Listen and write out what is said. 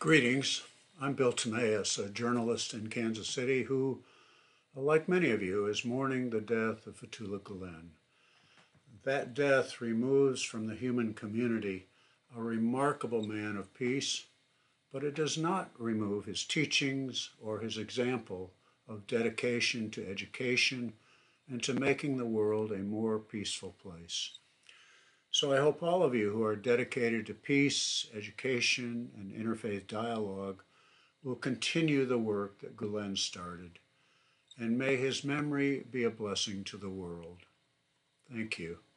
Greetings. I'm Bill Tammeus, a journalist in Kansas City who, like many of you, is mourning the death of Fethullah Gülen. That death removes from the human community a remarkable man of peace, but it does not remove his teachings or his example of dedication to education and to making the world a more peaceful place. So I hope all of you who are dedicated to peace, education, and interfaith dialogue will continue the work that Gülen started, and may his memory be a blessing to the world. Thank you.